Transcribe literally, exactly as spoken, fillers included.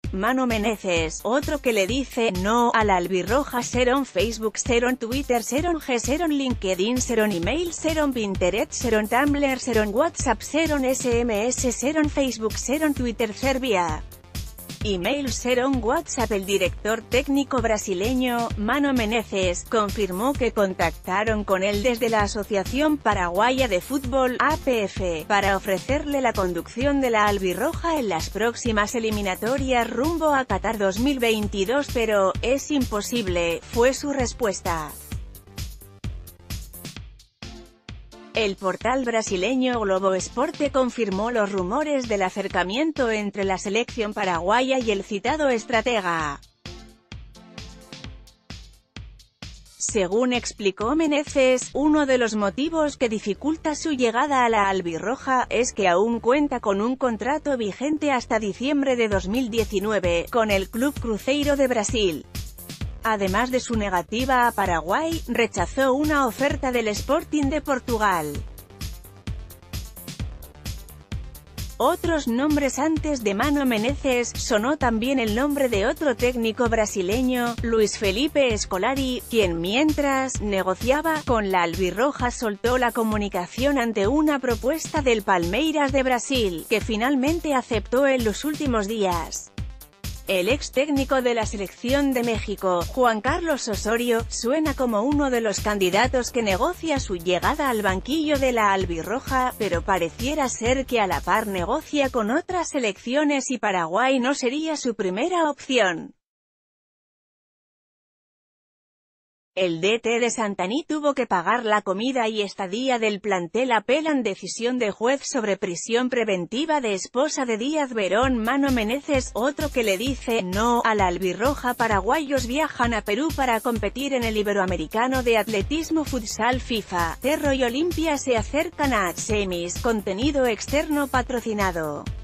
Mano Menezes, otro que le dice no a la albirroja. Seron Facebook, seron Twitter, seron G, seron LinkedIn, seron email, seron Pinterest, seron Tumblr, seron WhatsApp, seron S M S, seron Facebook, seron Twitter, Serbia. Email, seron WhatsApp. El director técnico brasileño, Mano Menezes, confirmó que contactaron con él desde la Asociación Paraguaya de Fútbol, A P F, para ofrecerle la conducción de la albirroja en las próximas eliminatorias rumbo a Qatar dos mil veintidós, pero es imposible, fue su respuesta. El portal brasileño Globo Esporte confirmó los rumores del acercamiento entre la selección paraguaya y el citado estratega. Según explicó Menezes, uno de los motivos que dificulta su llegada a la albirroja es que aún cuenta con un contrato vigente hasta diciembre de dos mil diecinueve, con el Club Cruzeiro de Brasil. Además de su negativa a Paraguay, rechazó una oferta del Sporting de Portugal. Otros nombres antes de Mano Menezes, sonó también el nombre de otro técnico brasileño, Luis Felipe Scolari, quien mientras negociaba con la albirroja soltó la comunicación ante una propuesta del Palmeiras de Brasil, que finalmente aceptó en los últimos días. El ex técnico de la selección de México, Juan Carlos Osorio, suena como uno de los candidatos que negocia su llegada al banquillo de la albirroja, pero pareciera ser que a la par negocia con otras selecciones y Paraguay no sería su primera opción. El D T de Santani tuvo que pagar la comida y estadía del plantel. Apelan decisión de juez sobre prisión preventiva de esposa de Díaz Verón. Mano Menezes, otro que le dice no a la albirroja. Paraguayos viajan a Perú para competir en el Iberoamericano de Atletismo Futsal. FIFA, Cerro y Olimpia se acercan a semis. Contenido externo patrocinado.